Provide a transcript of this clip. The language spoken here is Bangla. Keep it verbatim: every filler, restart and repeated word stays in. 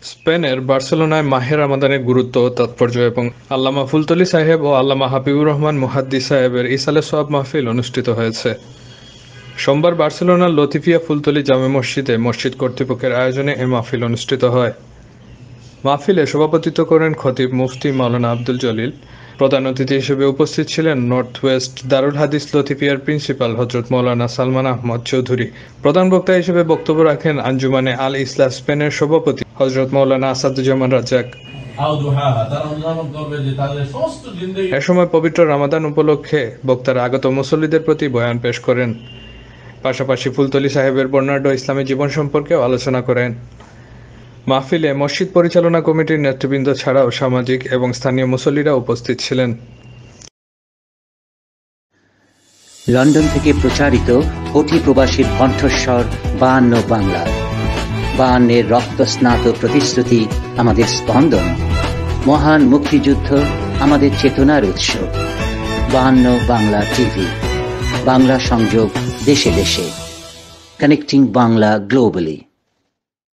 স্পেনের বার্সেলোনায় মাহে রমাদানের গুরুত্ব ও তাৎপর্য এবং আল্লামা ফুলতলী সাহেব ও আল্লামা হাবিবুর রহমান মুহাদ্দিস সাহেবের ইসালে সোয়াব মাহফিল অনুষ্ঠিত হয়েছে। সোমবার বার্সেলোনার লতিফিয়া ফুলতলী জামে মসজিদে মসজিদ কর্তৃপক্ষের আয়োজনে এ মাহফিল অনুষ্ঠিত হয়। মাহফিলে সভাপতিত্ব করেন খতিব মুফতি মাওলানা আব্দুল জলিল। প্রধান অতিথি হিসেবে উপস্থিত ছিলেন নর্থ ওয়েস্ট দারুল হাদিস লতিফিয়ার প্রিন্সিপাল হজরত মৌলানা সালমান আহমদ চৌধুরী। প্রধান বক্তা হিসেবে বক্তব্য রাখেন আঞ্জুমানে আল ইসলাহ স্পেনের সভাপতি হজরত মৌলানা আসাদুজ্জামান রাজ্জাক। এ সময় পবিত্র রমাদান উপলক্ষে বক্তারা আগত মুসল্লিদের প্রতি বয়ান পেশ করেন। পাশাপাশি ফুলতলী সাহেবের বর্ণাঢ্য ইসলামী জীবন সম্পর্কেও আলোচনা করেন। মাহফিলে মসজিদ পরিচালনা কমিটির নেতৃবৃন্দ ছাড়াও সামাজিক এবং স্থানীয় মুসল্লিরা উপস্থিত ছিলেন। লন্ডন থেকে প্রচারিত কোটি প্রবাসীর কণ্ঠস্বর বায়ান্ন বাংলা। বায়ান্নের রক্তস্নাত প্রতিশ্রুতি আমাদের স্পন্দন, মহান মুক্তিযুদ্ধ আমাদের চেতনার উৎস। বায়ান্ন বাংলা টিভি, বাংলা সংযোগ দেশে দেশে। Connecting Bangla globally.